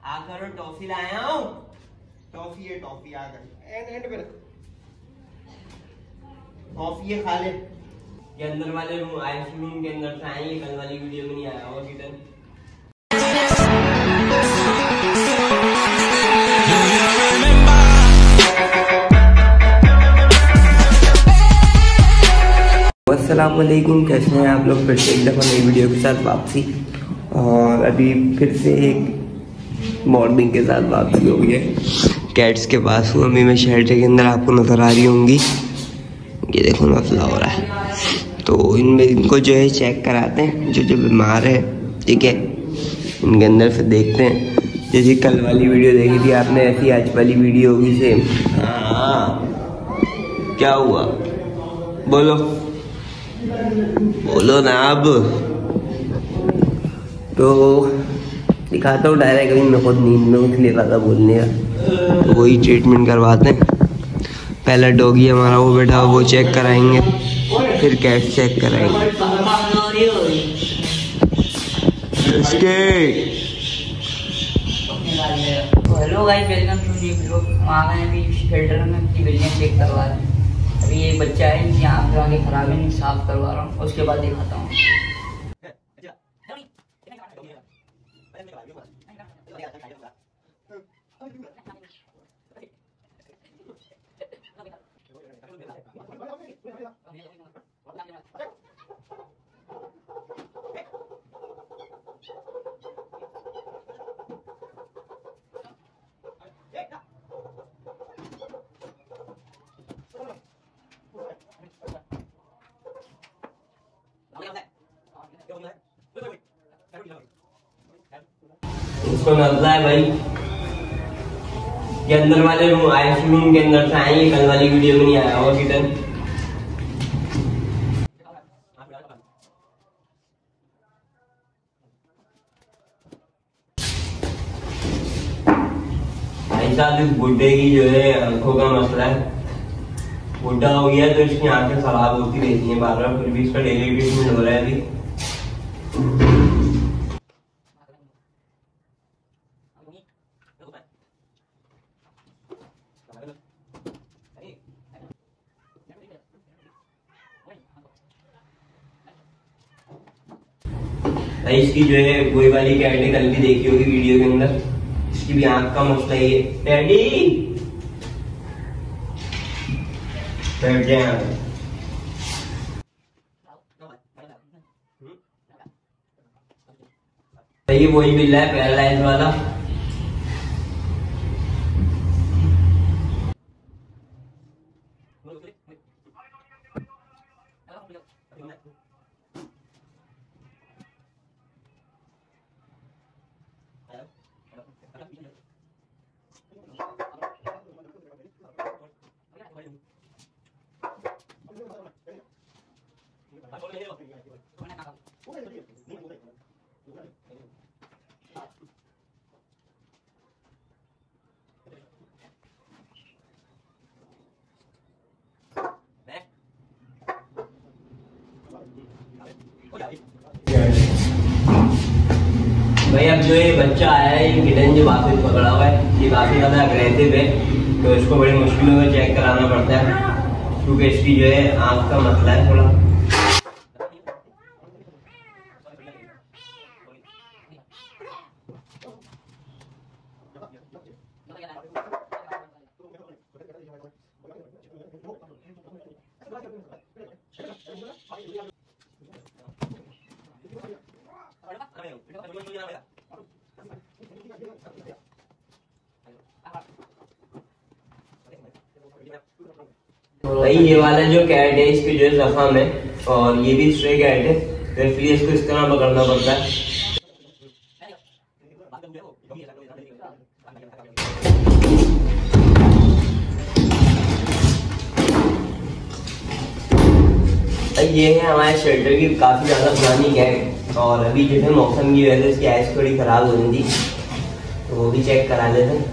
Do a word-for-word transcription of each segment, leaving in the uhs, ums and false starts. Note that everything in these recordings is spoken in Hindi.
आकर टॉफी लाया हूँ। टॉफी है, टॉफी आकर एंड एंड पे टॉफी है, खा ले। ये अंदर वाले रूम आइसक्रीम के अंदर से आए, कल वाली वीडियो में नहीं आया होगा किटन। अस्सलामुअलैकुम, कैसे हैं आप लोग। फिर से एक दफ़ा नई वीडियो के साथ वापसी। और अभी फिर से एक मॉर्निंग के साथ वापसी हो गई है। कैट्स के पास हूँ अभी मैं, शेल्टर के अंदर आपको नज़र आ रही होंगी। ये देखो मसला हो रहा है, तो इनमें इनको जो है चेक कराते हैं, जो जो बीमार है, ठीक है। इनके अंदर फिर देखते हैं, जैसे कल वाली वीडियो देखी थी आपने, ऐसी आज वाली वीडियो होगी सेम। हाँ, क्या हुआ बोलो बोलो ना। अब तो दिखाता हूँ डायरेक्ट, अभी मैं खुद नींद में उठ ले रहा था बोलने का, तो वही ट्रीटमेंट करवाते हैं। पहला डॉगी हमारा वो बैठा, वो चेक कराएंगे, फिर कैट चेक कराएंगे। इसके hello guys, welcome to new video. हम आ गए अभी शेल्टर में, अपनी बिल्डिंग चेक करवा रहे हैं। अभी एक बच्चा है, यहाँ पे आगे खराब है, नहीं साफ करवा रहा हूँ, उसके बाद दिखाता हूँ। इसको मसला है भाई, ये अंदर वाले रूम आइसक्रीम के अंदर से आए, कल वाली वीडियो में नहीं आया होगा किटन। भाई साहब, इस बुड्ढे की जो है आंखों का मसला है। बुड्ढा हो गया तो इसकी आंखें खराब होती रहती हैं बार बार, फिर भी इसका डेली ट्रीटमेंट हो रहा है अभी। भाई इसकी जो है वही वाली कैट कल भी देखी होगी वीडियो के अंदर, इसकी भी आंख का मसला ही है। डैडी बैठ जाए यहाँ। ये वही बिल्ला है पैरालाइज वाला। भाई अब जो ये बच्चा आया है, ये किटन जो वापस पकड़ा हुआ है, ये काफी ज्यादा अग्रेसिव है, तो इसको बड़ी मुश्किलों में चेक कराना पड़ता है, क्योंकि इसकी जो है आंख का मसला है थोड़ा। भाई ये वाला जो कैट है, इसकी जो जख्म है, और ये भी स्ट्रे कैट है, तो इसलिए इसको इस तरह पकड़ना पड़ता है। ये है हमारे शेल्टर की काफी ज्यादा पुरानी कैट, और अभी जो है मौसम की वजह से इसकी आइस थोड़ी खराब हो रही थी, तो वो भी चेक करा लेते हैं।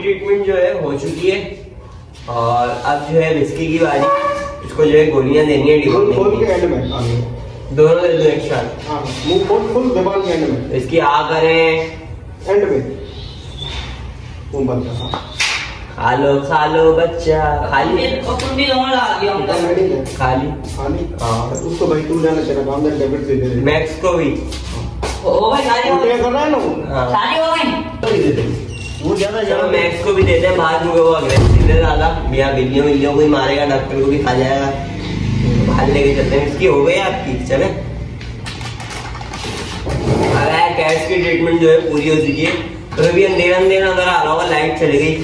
ट्रीटमेंट जो है हो चुकी है और अब जो है विस्की की बारी। इसको जो है गोलियां देनी है डिबॉर्मिंग। दोनों दे दो एक साथ। हाँ, मुंह खोल खोल दबान के एंड में। इसकी आ करें एंड में। मुंह बंद कर। खा लो खा लो बच्चा। खाली और कुंडी दोनों ला दिया हमने। खाली खाली। हां उसको भाई तू जाना तेरा काम दे टैबलेट दे दे। मैक्स को भी। ओ भाई सारी हो गई। कर रहा है ना? सारी हो गई। वो ज्यादा ज्यादा मैक्स को भी देते हैं बाद में। वो अग्रेसिव है ज्यादा। बिया बिल्लियों बिल्लियों को ही मारेगा, डॉक्टर को भी खा जाएगा। बाहर लेके चलते हैं। इसकी हो गई आपकी। चले अरे कैट्स की ट्रीटमेंट जो है पूरी हो चुकी है। तो अभी अंधेरा अंधेरा नजर आ रहा होगा, लाइट चली गई।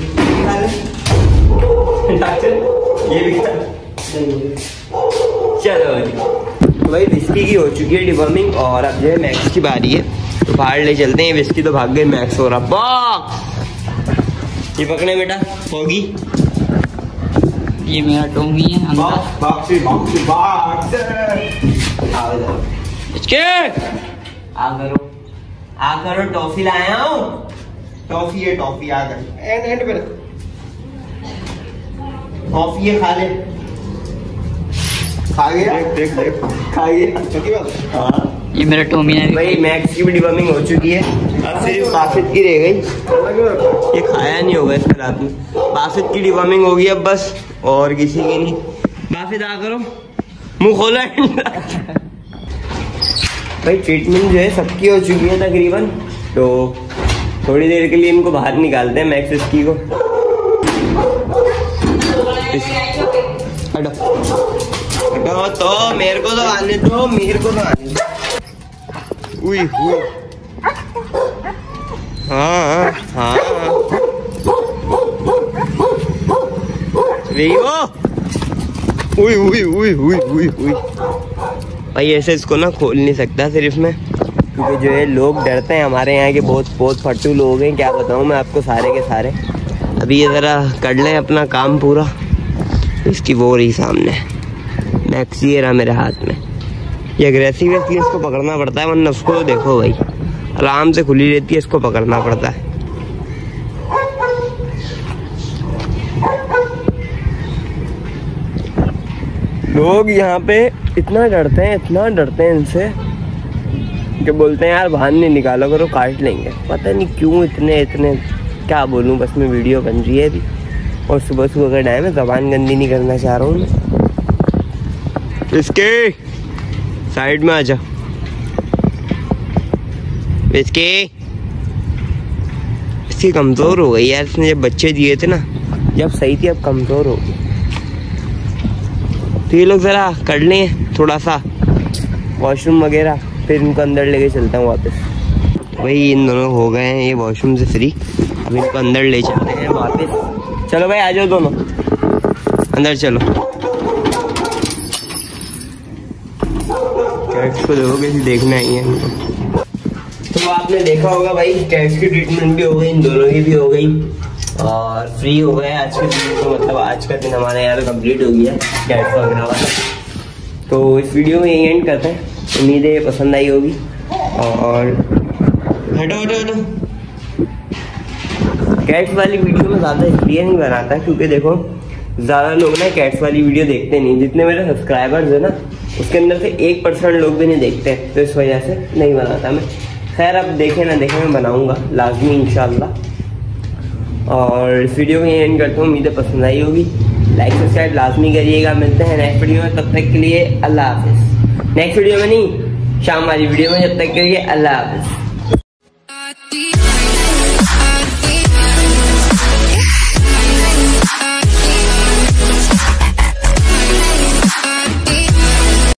डॉक्टर ये भी चलो भाई भाई विस्की की हो चुकी है डिवॉर्मिंग और अब जो है मैक्स की बारी है। तो बाहर ले चलते हैं। विस्की तो भाग गई, मैक्स हो रहा ये पकड़े बेटा। होगी ये मेरा टोंगी है अंदर। बाक्सी बाक्सी बाक्सी आओ जाओ आ करो आ करो। टॉफी लाया हूँ। टॉफी है टॉफी आ गई। एंड एंड पे टॉफी है, खा ले। खा गया देख देख खा गया। सच्ची बात। हाँ ये मेरा टोमी है भाई। मैक्स की भी डिवॉर्मिंग हो चुकी है। अब सिर्फ बासित की रह गई। ये खाया नहीं होगा इसके रात में। बासित की डिवॉर्मिंग होगी अब बस, और किसी की नहीं। बासित आ करो, मुंह खोला। भाई ट्रीटमेंट जो है सबकी हो चुकी है तकरीबन। तो थोड़ी देर के लिए इनको बाहर निकालते हैं मैक्स इसकी को। हटो हटो तो मेरे को तो आने दो, मेरे को तो आने दो। उई हुई। हाँ हाँ उई उई उई उई उई उई। भाई ऐसे इसको ना खोल नहीं सकता सिर्फ मैं, क्योंकि जो है लोग डरते हैं। हमारे यहाँ के बहुत बहुत फट्टू लोग हैं, क्या बताऊँ मैं आपको सारे के सारे। अभी ये ज़रा कर लें अपना काम पूरा। इसकी वो रही सामने मैक्स, ये रहा मेरे हाथ में। ये अग्रेसिव है इसलिए इसको पकड़ना पड़ता है, वरना उसको तो देखो भाई आराम से खुली रहती है, इसको पकड़ना पड़ता है। लोग यहाँ पे इतना डरते हैं इतना डरते हैं इनसे कि बोलते हैं यार बाहर नहीं निकालो करो, काट लेंगे। पता नहीं क्यों इतने इतने क्या बोलूँ, बस में वीडियो बन रही है अभी और सुबह सुबह का टाइम है। ज़बान गंदी नहीं करना चाह रहा हूँ मैं। इसके साइड में आजा। इसके इसकी कमज़ोर हो गई यार। इसने जब बच्चे दिए थे ना, जब सही थी, अब कमज़ोर हो गई। तो ये लोग ज़रा कर लें थोड़ा सा वॉशरूम वगैरह, फिर इनको अंदर लेके चलता हूँ वापस। वही इन दोनों हो गए हैं ये वॉशरूम से फ्री, अब इनको अंदर ले चलते हैं वापस। चलो भाई आ जाओ दोनों अंदर चलो। कैट्स को देखो कैसे देखना ही है इनको। तो आपने देखा होगा भाई कैट्स की ट्रीटमेंट भी हो गई, इन दोनों की भी हो गई और फ्री हो गए आज के दिन। तो मतलब आज का दिन हमारे यहाँ कंप्लीट हो गया कैट्स वगैरह वाला। तो इस वीडियो में यही एंड करते हैं। उम्मीद है पसंद आई होगी। और हटो हटो हटो कैट्स वाली वीडियो में ज़्यादा इसलिए नहीं बनाता क्योंकि देखो ज़्यादा लोग ना कैट्स वाली वीडियो देखते नहीं। जितने मेरे सब्सक्राइबर्स है ना, उसके अंदर से एक परसेंट लोग भी नहीं देखते, तो इस वजह से नहीं बनाता मैं। खैर अब देखें ना देखें, मैं बनाऊंगा लाजमी इंशाल्लाह। और इस वीडियो में एंड करता हूँ। उम्मीद है पसंद आई होगी। लाइक सब्सक्राइब लाजमी करिएगा। मिलते हैं नेक्स्ट वीडियो में, तब तक के लिए अल्लाह हाफिज़। नेक्स्ट वीडियो में नहीं, शाम वाली वीडियो में। जब तक के लिए अल्लाह हाफिज़।